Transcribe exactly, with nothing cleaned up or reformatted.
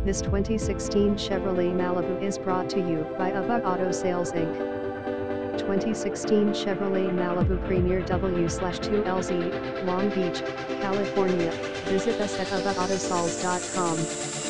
This twenty sixteen Chevrolet Malibu is brought to you by Ava Auto Sales Incorporated twenty sixteen Chevrolet Malibu Premier W two L Z, Long Beach, California. Visit us at ava autosales dot com.